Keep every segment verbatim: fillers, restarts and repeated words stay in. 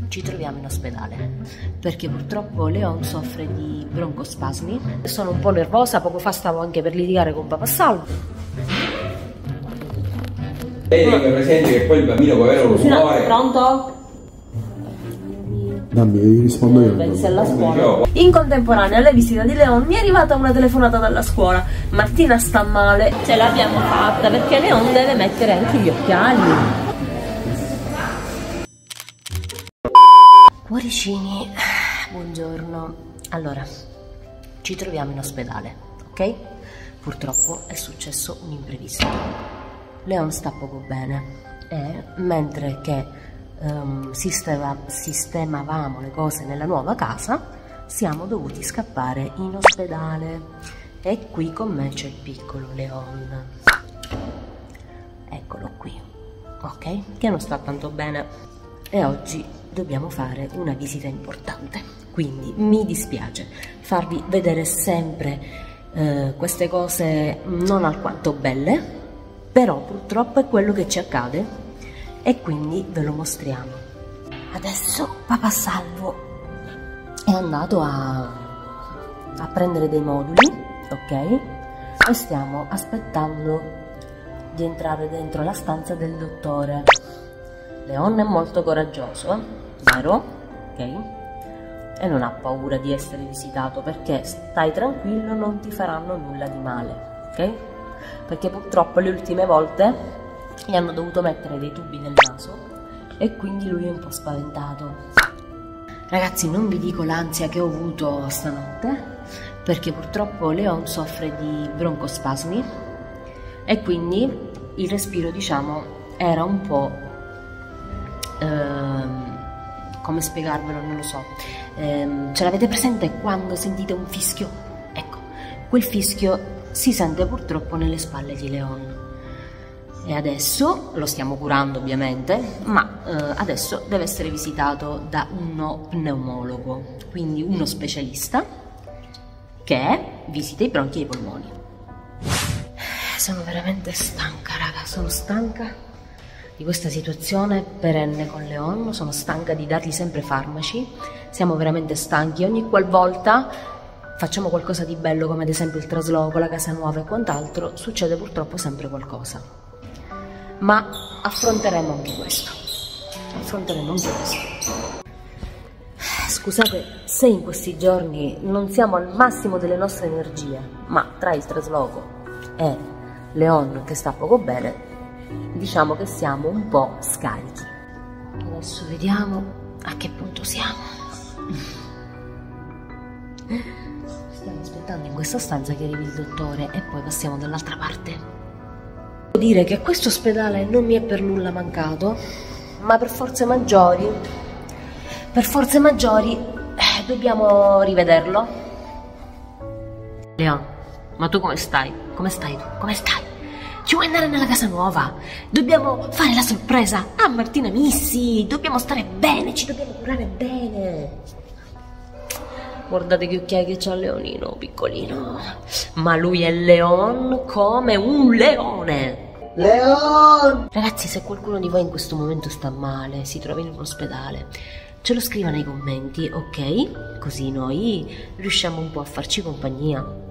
ci troviamo in ospedale perché purtroppo Leon soffre di broncospasmi. Sono un po' nervosa, poco fa stavo anche per litigare con papà Salvo. Lei tenga presente che poi il bambino povero lo muore. Pronto? Dammi, rispondo io. Pensi alla scuola. In contemporanea alla visita di Leon mi è arrivata una telefonata dalla scuola. Martina sta male, ce l'abbiamo fatta perché Leon deve mettere anche gli occhiali. Cuoricini, buongiorno. Allora, ci troviamo in ospedale, ok? Purtroppo è successo un imprevisto. Leon sta poco bene e mentre che um, sistema, sistemavamo le cose nella nuova casa, siamo dovuti scappare in ospedale. E qui con me c'è il piccolo Leon. Eccolo qui, ok? Che non sta tanto bene. E oggi dobbiamo fare una visita importante, quindi mi dispiace farvi vedere sempre eh, queste cose non alquanto belle, però purtroppo è quello che ci accade e quindi ve lo mostriamo. Adesso papà Salvo è andato a, a prendere dei moduli, ok? E stiamo aspettando di entrare dentro la stanza del dottore. Leon è molto coraggioso, eh? Vero? Ok? E non ha paura di essere visitato perché stai tranquillo, non ti faranno nulla di male, ok? Perché purtroppo le ultime volte gli hanno dovuto mettere dei tubi nel naso e quindi lui è un po' spaventato. Ragazzi, non vi dico l'ansia che ho avuto stanotte perché purtroppo Leon soffre di broncospasmi e quindi il respiro, diciamo, era un po'... Ehm, come spiegarvelo, non lo so. Ehm, ce l'avete presente quando sentite un fischio? Ecco, quel fischio si sente purtroppo nelle spalle di Leon. E adesso lo stiamo curando ovviamente, ma eh, adesso deve essere visitato da uno pneumologo, quindi uno specialista che visita i bronchi e i polmoni. Sono veramente stanca, raga, sono stanca di questa situazione perenne con Leon, sono stanca di dargli sempre farmaci, siamo veramente stanchi. Ogni qualvolta facciamo qualcosa di bello, come ad esempio il trasloco, la casa nuova e quant'altro, succede purtroppo sempre qualcosa. Ma affronteremo anche questo, affronteremo anche questo. Scusate se in questi giorni non siamo al massimo delle nostre energie, ma tra il trasloco e Leon che sta poco bene, diciamo che siamo un po' scarichi. Adesso vediamo a che punto siamo. Stiamo aspettando in questa stanza che arrivi il dottore e poi passiamo dall'altra parte. Devo dire che questo ospedale non mi è per nulla mancato, ma per forze maggiori, per forze maggiori eh, dobbiamo rivederlo. Leon, ma tu come stai? Come stai tu? Come stai? Ci vuoi andare nella casa nuova? Dobbiamo fare la sorpresa a Martina Missi, dobbiamo stare bene, ci dobbiamo curare bene. Guardate che occhiali che c'ha Leonino, piccolino. Ma lui è Leon come un leone. Leon! Ragazzi, se qualcuno di voi in questo momento sta male, si trova in un ospedale, ce lo scriva nei commenti, ok? Così noi riusciamo un po' a farci compagnia.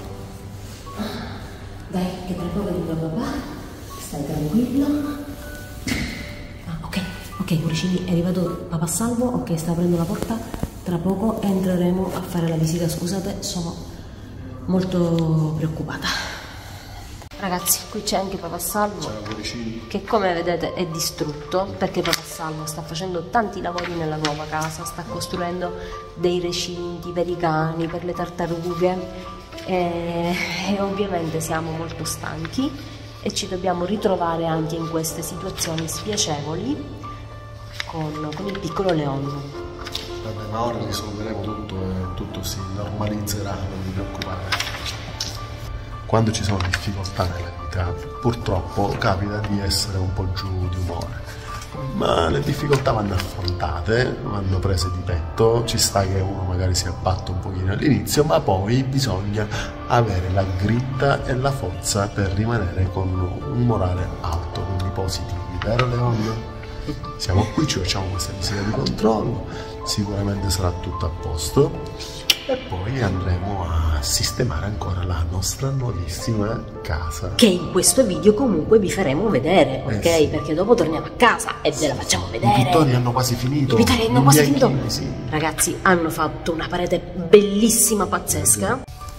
Dai, che tra poco arriva papà, stai tranquillo. Ah, ok, ok, cuoricini, è arrivato papà Salvo, ok, sta aprendo la porta, tra poco entreremo a fare la visita. Scusate, sono molto preoccupata. Ragazzi, qui c'è anche papà Salvo. Ciao, cuoricini. Che come vedete è distrutto perché papà Salvo sta facendo tanti lavori nella nuova casa, sta costruendo dei recinti per i cani, per le tartarughe. E, e ovviamente siamo molto stanchi e ci dobbiamo ritrovare anche in queste situazioni spiacevoli con, con il piccolo Leon. Vabbè, ma ora risolveremo tutto e tutto si normalizzerà, non vi preoccupate. Quando ci sono difficoltà nella vita, purtroppo capita di essere un po' giù di umore. Ma le difficoltà vanno affrontate, vanno prese di petto, ci sta che uno magari si abbatta un pochino all'inizio, ma poi bisogna avere la grinta e la forza per rimanere con un morale alto, quindi positivi, vero Leon? Siamo qui, ci facciamo questa visita di controllo, sicuramente sarà tutto a posto e poi andremo a sistemare ancora la nostra nuovissima casa, che in questo video comunque vi faremo vedere, ok? Eh sì. Perché dopo torniamo a casa e ve la facciamo vedere. I pittori hanno quasi finito. I pittori hanno In quasi bianchini, finito. sì. Ragazzi, hanno fatto una parete bellissima, pazzesca.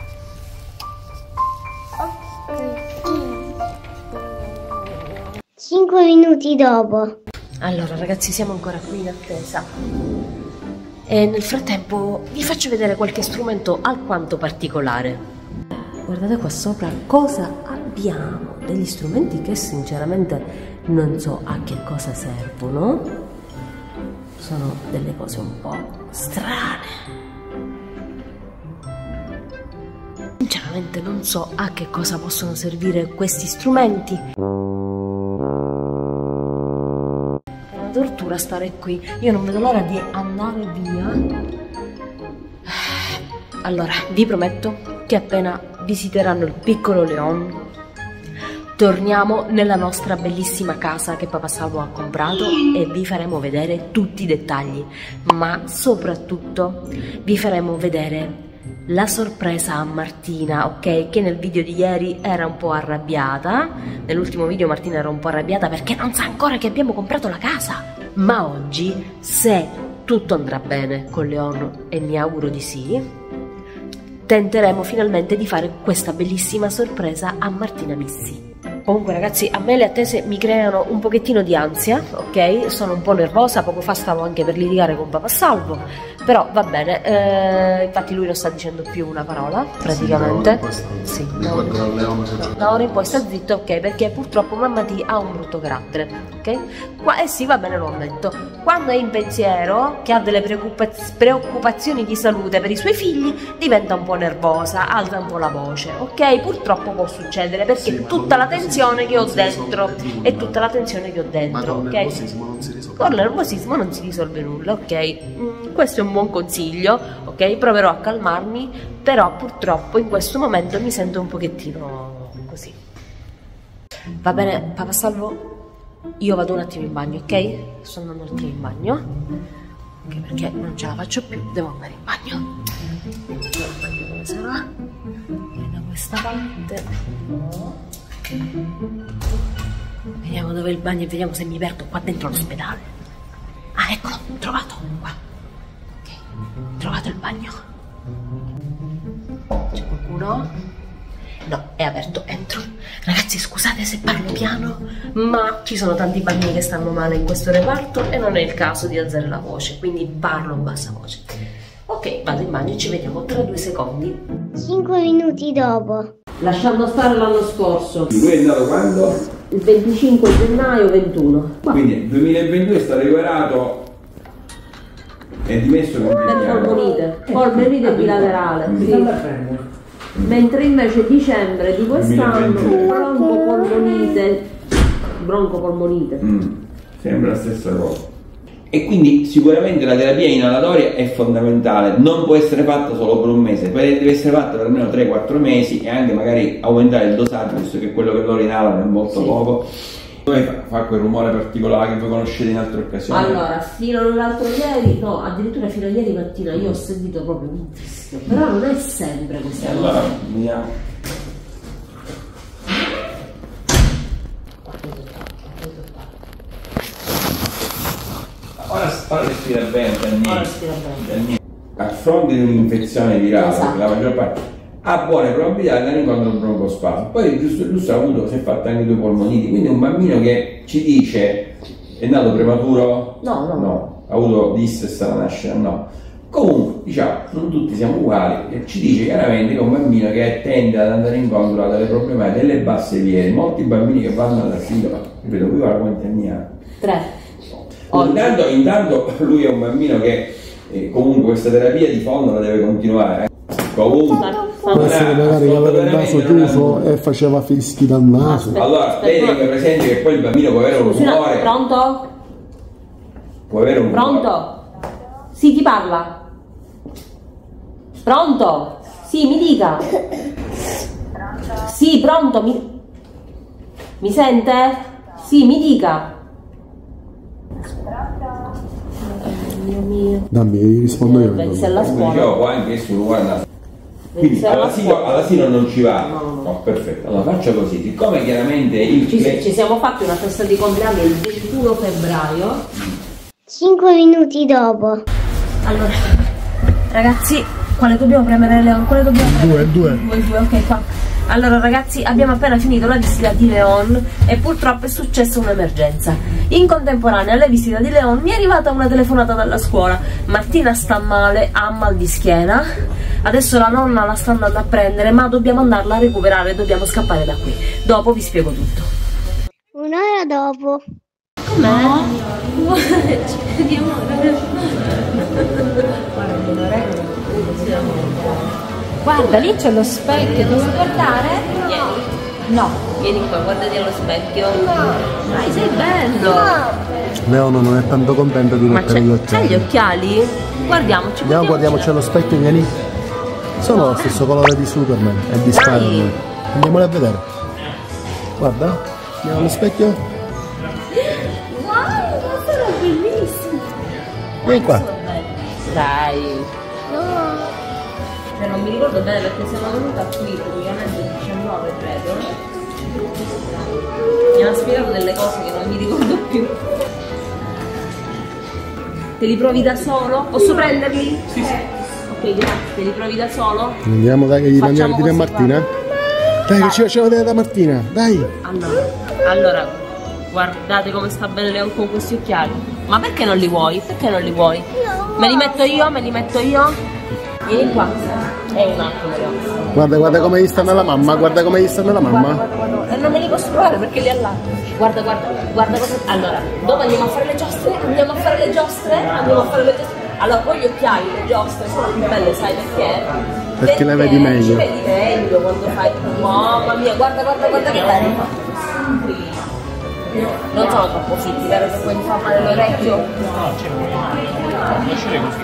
Cinque minuti dopo. Allora ragazzi, siamo ancora qui in attesa e nel frattempo vi faccio vedere qualche strumento alquanto particolare. Guardate qua sopra cosa abbiamo, degli strumenti che sinceramente non so a che cosa servono, sono delle cose un po' strane, sinceramente non so a che cosa possono servire questi strumenti. Tortura stare qui, io non vedo l'ora di andare via. Allora, vi prometto che appena visiteranno il piccolo Leon, torniamo nella nostra bellissima casa che papà Salvo ha comprato e vi faremo vedere tutti i dettagli, ma soprattutto vi faremo vedere la sorpresa a Martina, ok? Che nel video di ieri era un po' arrabbiata. Nell'ultimo video Martina era un po' arrabbiata perché non sa ancora che abbiamo comprato la casa. Ma oggi, se tutto andrà bene con Leon, e mi auguro di sì, tenteremo finalmente di fare questa bellissima sorpresa a Martina Missi. Comunque ragazzi, a me le attese mi creano un pochettino di ansia, ok? Sono un po' nervosa, poco fa stavo anche per litigare con papà Salvo, però va bene, eh, infatti lui non sta dicendo più una parola, praticamente. Sì, da ora in poi sta zitto, ok? Perché purtroppo mamma T ha un brutto carattere, ok? Qua, eh sì, va bene, lo ammetto. Quando è in pensiero, che ha delle preoccupaz preoccupazioni di salute per i suoi figli, diventa un po' nervosa, alza un po' la voce, ok? Purtroppo può succedere perché sì, tutta la tensione che ho dentro e tutta la tensione che ho dentro, ma con ok? il nervosismo non si risolve. Con il nervosismo non si risolve nulla, ok? Mm, questo è un buon consiglio, ok? Proverò a calmarmi, però purtroppo in questo momento mi sento un pochettino così. Va bene, papà Salvo? Io vado un attimo in bagno, ok? Sto andando un attimo in bagno, ok? Perché non ce la faccio più, devo andare in bagno. Vediamo il bagno dove sarà? E da questa parte. No. Vediamo dove è il bagno e vediamo se mi perdo qua dentro l'ospedale. Ah, eccolo, trovato, qua. Ok, trovato il bagno. C'è qualcuno? No, è aperto, entro. Ragazzi, scusate se parlo piano, ma ci sono tanti bambini che stanno male in questo reparto e non è il caso di alzare la voce, quindi parlo a bassa voce. Ok, vado in bagno e ci vediamo tra due secondi. Cinque minuti dopo. Lasciando stare l'anno scorso. Lui è nato quando? Il venticinque gennaio ventuno. Quindi nel duemilaventidue è stato ricoverato e dimesso con Per polmonite, polmonite bilaterale, sì. Mentre invece dicembre di quest'anno broncopolmonite, broncopolmonite. Mm, sembra la stessa cosa. E quindi sicuramente la terapia inalatoria è fondamentale, non può essere fatta solo per un mese, deve essere fatta per almeno tre quattro mesi e anche magari aumentare il dosaggio, visto che quello che loro inalano è molto sì. poco. Poi fa, fa quel rumore particolare che voi conoscete in altre occasioni. Allora, fino all'altro ieri, no, addirittura fino a ieri mattina io ho sentito proprio un fischio, però non è sempre così. E allora, vediamo. Ora, ora respira bene, ora respira bene. A fronte di un'infezione virale, esatto. La maggior parte ha buone probabilità di andare incontro a un broncospasmo. Poi giusto giusto ha avuto, si è fatto anche due polmoniti, quindi un bambino che ci dice è nato prematuro? No, no. No, ha avuto distress alla nascita? No. Comunque, diciamo, non tutti siamo uguali e ci dice chiaramente che è un bambino che tende ad andare incontro a delle problematiche delle basse vie. Molti bambini che vanno all'asilo, ripeto, qui guarda quanti anni ha? Tre. Intanto, intanto lui è un bambino che eh, comunque questa terapia di fondo la deve continuare. Eh. Comunque può essere magari che aveva il naso chiuso e faceva fischi dal naso. Aspetta, allora, lei tenga presente che poi il bambino può avere un rumore. Pronto? Può avere un Pronto? rumore. Sì, chi parla? Pronto? Sì, mi dica. Sì, pronto, mi, mi sente? Sì, mi dica. figlio mio. Dammi, rispondo io. Vedi se alla scuola. Dicevo qua anche su, guarda. Quindi all'asilo, all'asilo non ci va? No, no. No, perfetto. Allora faccio così, siccome chiaramente il ci, ci siamo fatti una festa di compleanno il ventuno febbraio. Cinque minuti dopo. Allora, ragazzi, quale dobbiamo premere, Leon? Quale dobbiamo premere? Due, due. Due, due, ok, qua. Allora ragazzi, abbiamo appena finito la visita di Leon e purtroppo è successa un'emergenza. In contemporanea alla visita di Leon mi è arrivata una telefonata dalla scuola. Martina sta male, ha mal di schiena. Adesso la nonna la sta andando a prendere, ma dobbiamo andarla a recuperare, dobbiamo scappare da qui. Dopo vi spiego tutto. Un'ora dopo. Com'è? No. Di amore. Guarda, lì c'è lo specchio, devi guardare? Vieni. No. Vieni qua, guardati allo specchio. No. Dai, sei bello. Leono non è tanto contento di Ma mettere gli occhiali. c'hai gli occhiali? Guardiamoci. Andiamo, guardiamoci allo specchio, vieni. Sono lo stesso colore di Superman e di Spider-Man. Andiamoli a vedere. Guarda, andiamo allo specchio. Wow, sono bellissimi. Vieni qua. Dai. No. Cioè, non mi ricordo bene perché sono venuta qui praticamente il diciannove, credo. Mi hanno spiegato delle cose che non mi ricordo più. Te li provi da solo? Posso prenderli? Sì, sì. Ok, grazie. Te li provi da solo? Andiamo, dai, che gli Facciamo mandiamo a così, Martina. Dai, che ci facciamo vedere da Martina, dai. Allora, allora, guardate come sta bene Leon con questi occhiali. Ma perché non li vuoi? Perché non li vuoi? Me li metto io? Me li metto io? Vieni qua. È un attimo, Leon. Guarda, guarda come gli stanno alla mamma, guarda come gli stanno alla mamma. Guarda, guarda, guarda. E non me li posso provare perché li allargo. Guarda, guarda, guarda cosa. Allora, dopo andiamo a fare le giostre? Andiamo a fare le giostre? Andiamo a fare le giostre. Allora, poi gli occhiali, le giostre sono più belle, sai perché? Perché, perché le vedi meglio. Ci vedi meglio quando fai. Mamma mia, guarda, guarda, guarda che bello. Non sono troppo fitti, vero? Che poi mi fa male l'orecchio? No, c'è un piacere così.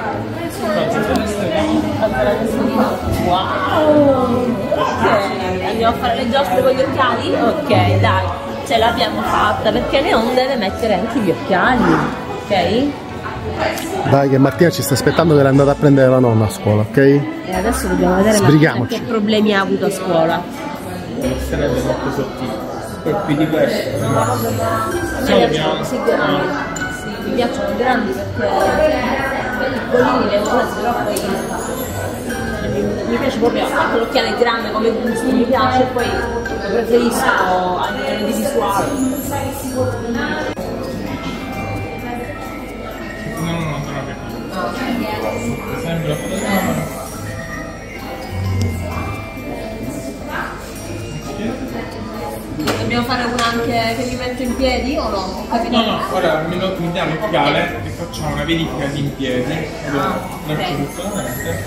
Wow! Ok, andiamo a fare le giostre con gli occhiali? Ok, dai, ce l'abbiamo fatta perché Leon deve mettere anche gli occhiali, ok? Dai, che Martina ci sta aspettando che è andata a prendere la nonna a scuola, ok? E adesso dobbiamo vedere Martina che problemi ha avuto a scuola. Deve essere molto sottile. Poi più di questo. Mi piacciono così grandi. Sì, mi piacciono grandi perché piccolini le ho presi, però poi mi, mi piace proprio anche l'occhiale grande come gusto, mi piace e poi lo preferisco a livello di visuale. No, no, no, non è sempre la fotocamera. Dobbiamo fare una anche che mi metto in piedi o no? No, no, ora mi, lo, mi diamo l'occhiale e facciamo una verifica di in piedi. Ah, non c'è okay. assolutamente.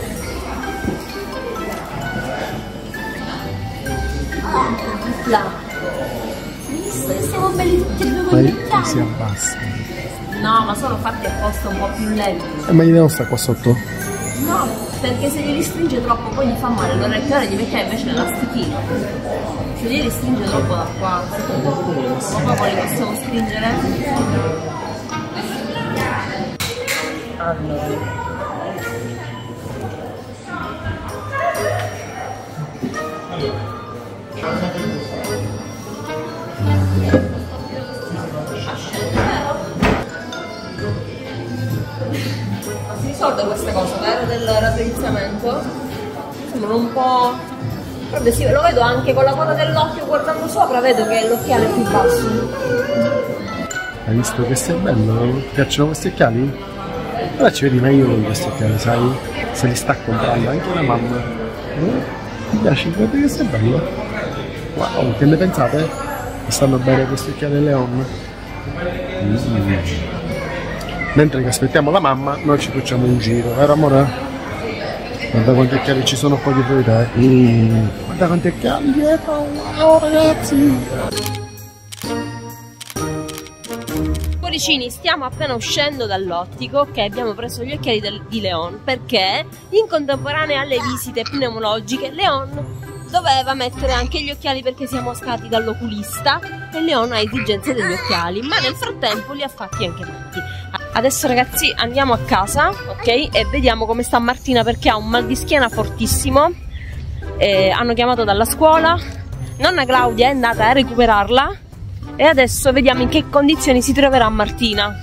Là. Visto, siamo belli tutti e due con gli Poi si occhiali. abbassa. No, ma sono fatti apposta un po' più lenti. E ma gli devo stare qua sotto? No, perché se li restringe troppo poi gli fa male l'orecchio, ora gli metteva invece l'elastichino. Se li restringe troppo da qua, ma poi li possiamo stringere? Allora. Ma si risolve questa cosa, vero? Del raddrizzamento? Sembrano un po'. Proprio sì, lo vedo anche con la coda dell'occhio guardando sopra, vedo che l'occhiale è più basso. Hai visto che sei bello? Ti piacciono questi occhiali? Ora ci vedi meglio con questi occhiali, sai? Se li sta comprando anche la mamma. Eh? Ti piace? Guarda che sei bello. Wow, che ne pensate? Stanno bene questi occhiali Leon? Mm. Mentre che aspettiamo la mamma, noi ci facciamo un giro, vero amore? Guarda quanti occhiali ci sono qua dietro di te. Mm. Guarda quanti occhiali dietro, wow ragazzi! Cuoricini, stiamo appena uscendo dall'ottico che abbiamo preso gli occhiali del, di Leon perché in contemporanea alle visite pneumologiche Leon doveva mettere anche gli occhiali perché siamo stati dall'oculista e Leon ha esigenze degli occhiali, ma nel frattempo li ha fatti anche Marti. Adesso ragazzi andiamo a casa, ok? E vediamo come sta Martina, perché ha un mal di schiena fortissimo. Eh, hanno chiamato dalla scuola, nonna Claudia è andata a recuperarla e adesso vediamo in che condizioni si troverà Martina.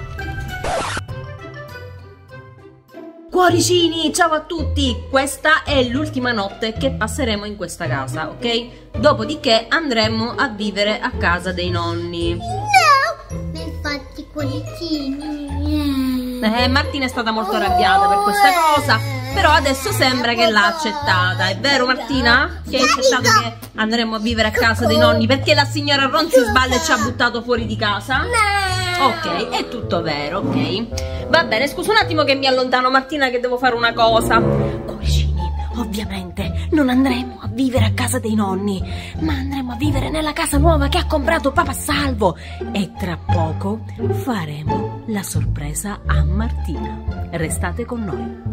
Cuoricini, ciao a tutti! Questa è l'ultima notte che passeremo in questa casa, ok? Dopodiché andremo a vivere a casa dei nonni. No! Infatti cuoricini. Eh, Martina è stata molto arrabbiata per questa cosa, però adesso sembra che l'ha accettata. È vero Martina? Che hai accettato che andremo a vivere a casa dei nonni perché la signora Ronzisballe ci ha buttato fuori di casa? Ok, è tutto vero, ok? Va bene, scusa un attimo che mi allontano Martina, che devo fare una cosa. Cuoricini, ovviamente non andremo a vivere a casa dei nonni, ma andremo a vivere nella casa nuova che ha comprato Papà Salvo. E tra poco faremo la sorpresa a Martina. Restate con noi.